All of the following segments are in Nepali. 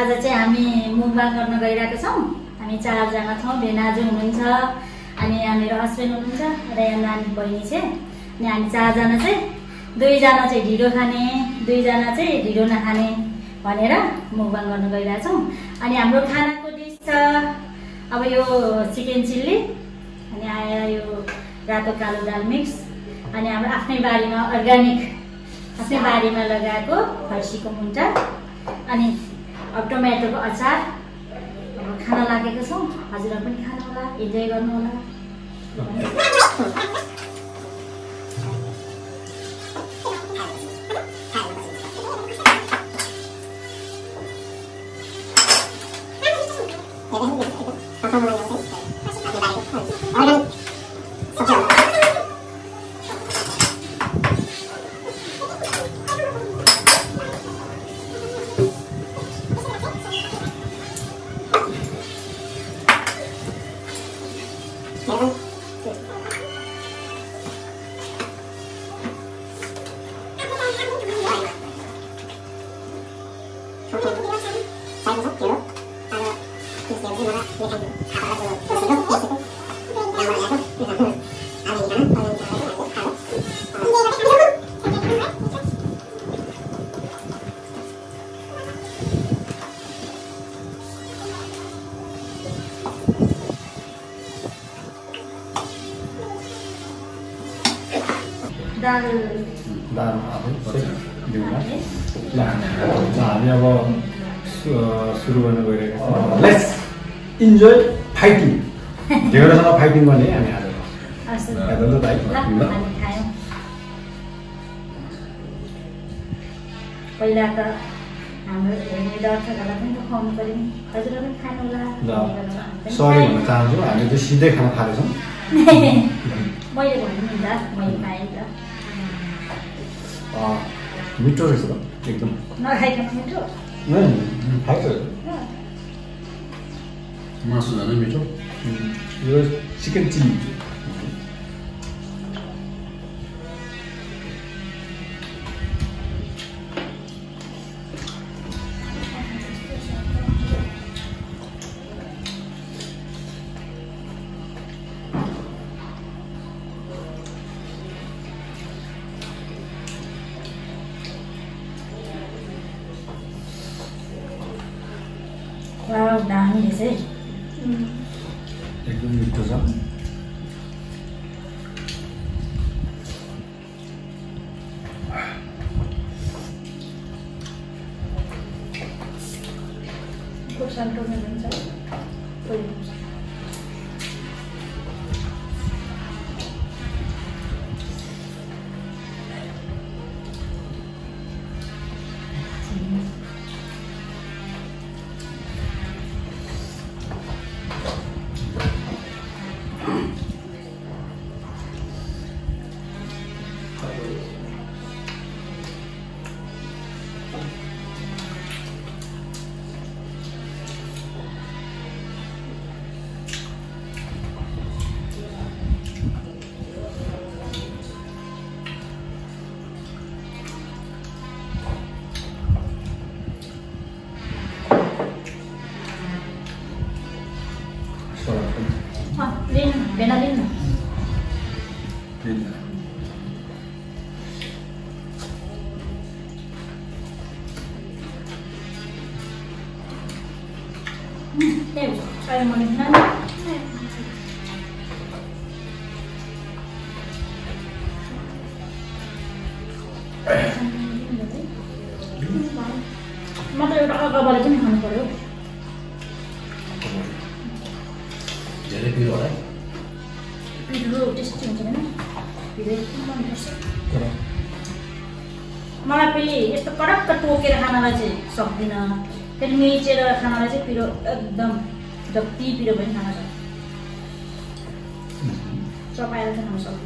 आज चाहिँ हामी मुकबाङ गर्न गइरहेका छौँ। हामी 4 जना छौँ। भेनाजु हुनुहुन्छ अनि यहाँ मेरो हस्बेन्ड हुनुहुन्छ र यहाँ नानी बहिनी छ। अनि हामी 4 जना चाहिँ 2 जना चाहिँ ढिँडो खाने, 2 जना चाहिँ ढिँडो नखाने भनेर मुकबाङ गर्न गइरहेका छौँ। अनि हाम्रो खानाको डिस छ अब यो चिकन चिल्ली, अनि आयो यो रातो कालो दाल मिक्स, अनि हाम्रो आफ्नै बारीमा अर्ग्यानिक आफ्नै बारीमा लगाएको फर्सीको मुन्टा, अनि अब टोमेटोको अचार। अब खाना लागेको छौँ, हजुरहरू पनि खानु होला, इन्जोय गर्नु होला। दाल हामी अब सुरु गर्न गइरहेका छौँ। Let's enjoy fighting. ढेँडोसँग फाइटिङ गर्ने हामी आज। पहिला त हाम्रो हेर्ने दर्शकहरूलाई पनि त खुवाउनु पर्यो नि, हजुरहरू पनि खानु होला। सरी भन्न चाहन्छु, हामी चाहिँ सिधै खाना थालेछौँ। मैले भन्नु नि त, मैले पाएँ त। मिठो रहेछ त एकदम। नखाइकन मिठो खाएको मासु झनै मिठो। यो चिकन चिल्ली दामी रहेछ है। एकदम मिठो छ। खुर्सानी टोक्नु हुन्छ। Bena Lina. Saya mau Lina. Mata एउटा अगाबाट चाहिँ खानु पर्यो। धेरै पिरो होला। पिरो टेस्टी हुन्छ हैन? पिरो मन पर्छ। मलाई फेरि यस्तो कडक्क टोकेर खानलाई चाहिँ सक्दिन। फेरि मिचेर खानलाई चाहिँ पिरो एकदम जति पिरो पनि खान सक्छ। चपाएर चाहिँ खान सक्दिन।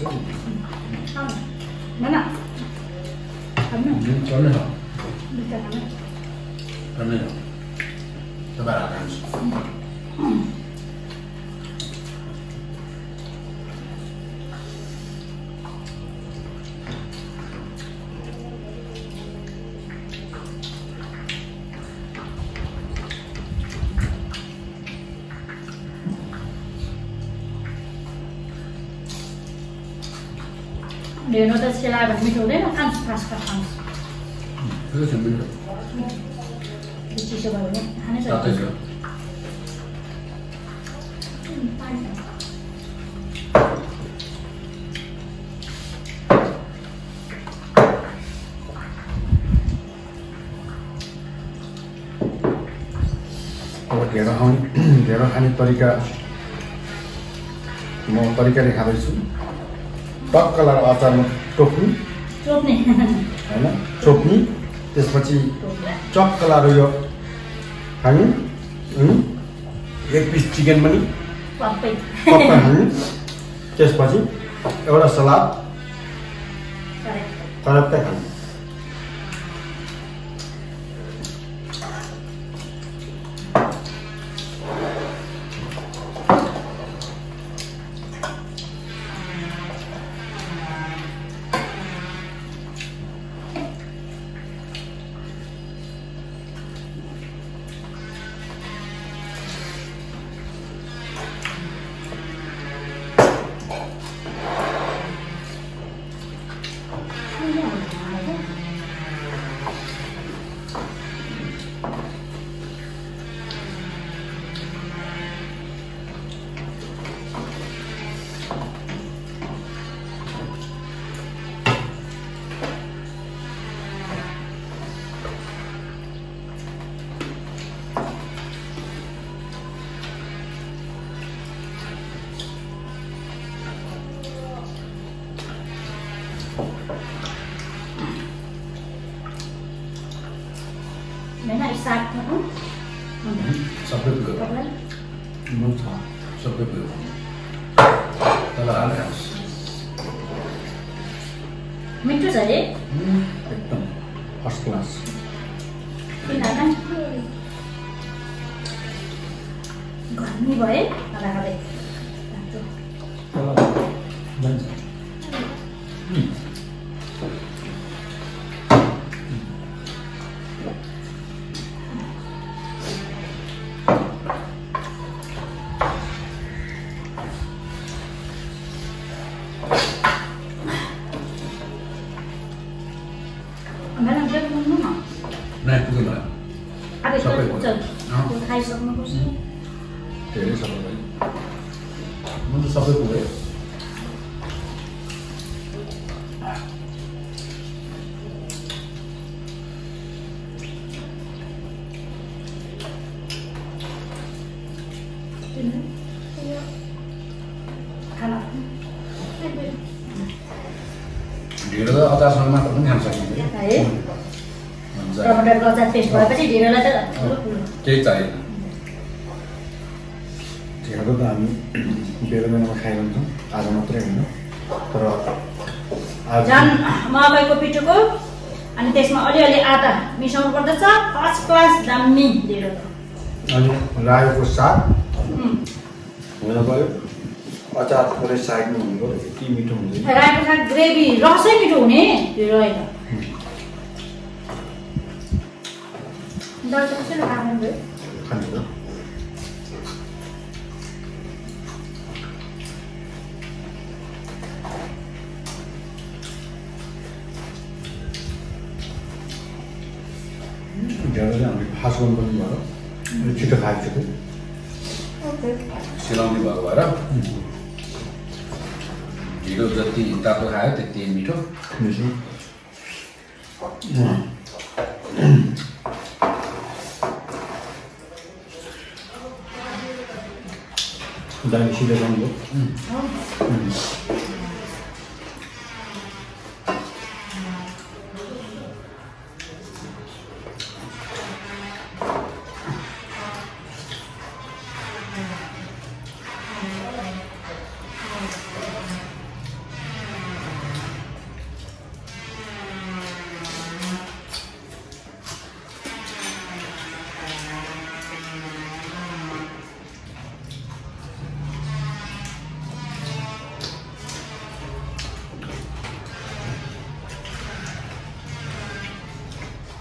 Mana? Kamu? चल्ने छ Bisa kamu? चल्ने छ तपाईहरु हाल्नुहोस् ढेँडो त सेलायो भने मिठो हुँदैन खान्छ फास्ट खान्छ त्यो छ मिठो चिसो भयो भने खानै तातै सक्छ छ अब ढेँडो खाने तरिका म तरिकाले खाँदैछु टक्क लगाएर अचारमा टोक्नु चोप्ने होइन चोप्नु त्यसपछि चक्क लगाएर यो खानु एक पिस चिकन पनि पप्पै टक्क खानु त्यसपछि एउटा सलाद तरक्कै खानु Mana isaat tu? सबै पुग्यो Kaplan? म छ सबै पुग्यो तल हाल्नुहोस् Mintu saja. एकदम first class Kita kan? Gani boleh? Ada ada. जान्छ Mana dia pun mana? नै पुग्यो मलाई Ada Sampai tu boleh. tu. Tu hai sama kursi. धेरै सफल भयो म त सबै पुग्यो Kalau ढिँडो त अचारसँग मात्र पनि खान सकिन्छ है हुन्छ टमाटरको अचार पेस्ट भएपछि ढिँडोलाई त केही चाहिएन ढेँडो त हामी बेला बेलामा खाइरहन्छौँ आज मात्रै होइन तर आज झन् मकैको पिठोको अनि त्यसमा अलिअलि आटा मिसाउनु पर्दछ फर्स्ट क्लास दामी ढिँडो अनि रायोको साग उम्, हुन गयो अचार थोरै साइडमा हुनु गयो यति मिठो हुँदैन रायोको साग ग्रेभी रसै मिठो हुने ढिँडो होइन दाल त कसरी खानु भयो खान्छ त ढेँडो चाहिँ हामीले फास्ट गर्नु पनि भयो अनि छिटो खाएको छु ओके सिलाउने भएको भएर ढिँडो जति तातो खायो त्यति मिठो मिठो दाइले सिधै गर्नुभयो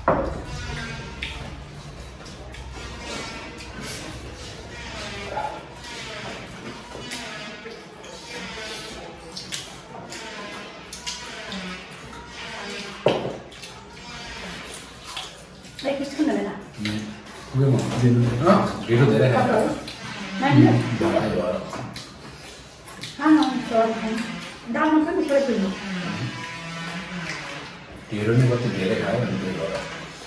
ढिँडो धेरै खान्छ ढिँडो नि कति धेरै खायो भने त्यही भएर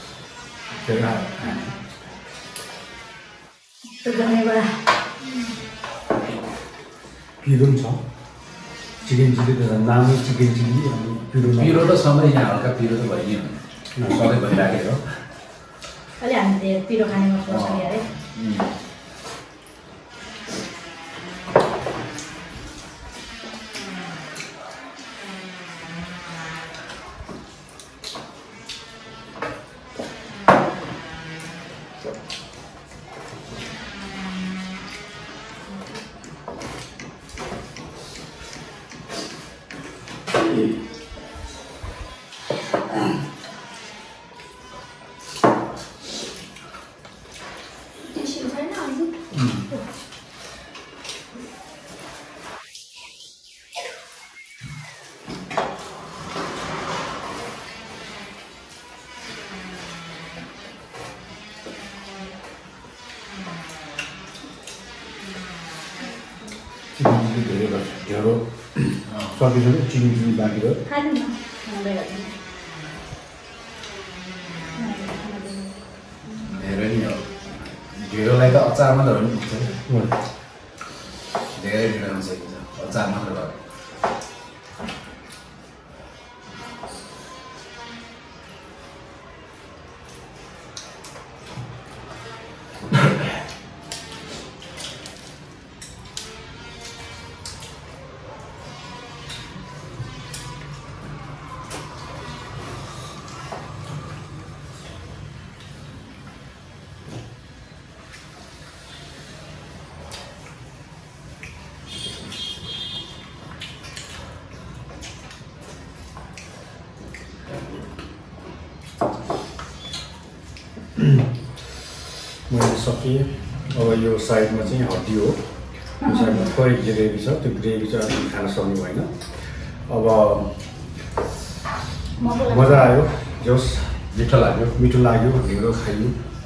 पिरो छ चिकन चिल्ली त नामै चिकन चिल्ली अनि पिरो त सधैँ यहाँ हल्का पिरो त भइ नै सधैँ भइराखेको अलि हामीले पिरो खाने गर्छौँ अरे ढेँडो सकिसक्यो चिनी चिनी बाँकी भयो धेरै नि हो ढिँडोलाई त अचार मात्र हो नि पुग्छ धेरै ढिँडो खान सकिन्छ अचार मात्र भयो मैले सकेँ अब यो साइडमा चाहिँ हड्डी हो यो साइडमा थोरै ग्रेभी छ त्यो ग्रेभी चाहिँ अलिक खान सक्ने भएन अब मजा आयो जोस् मिठो लाग्यो ढिँडो खाइयो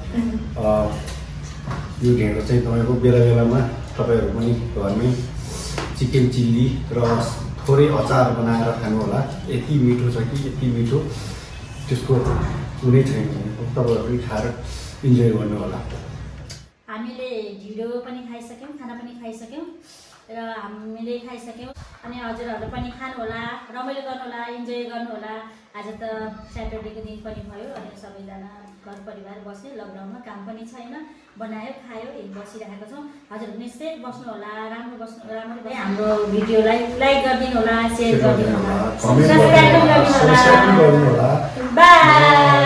यो ढिँडो चाहिँ तपाईँको बेला बेलामा तपाईँहरू पनि घरमै चिकन चिल्ली र थोरै अचार बनाएर खानु होला यति मिठो छ कि यति मिठो त्यसको कुनै छैन तपाईँहरू पनि खाएर इन्जोय गर्नु होला हामीले ढिँडो पनि खाइसक्यौँ खाना पनि खाइसक्यौँ र हामीले खाइसक्यौँ अनि हजुरहरूले पनि खानु होला रमाइलो गर्नु होला इन्जोय गर्नु होला आज त स्याटरडेको दिन पनि भयो अनि सबैजना घर परिवार बस्यो लकडाउनमा काम पनि छैन बनायो खायो बसिरहेको छौँ हजुरहरू पनि सेफ बस्नु होला राम्रो हाम्रो भिडियोलाई लाइक गरिदिनु होला सेयर गरिदिनु होला सब्सक्राइब गरिदिनु होला बाई।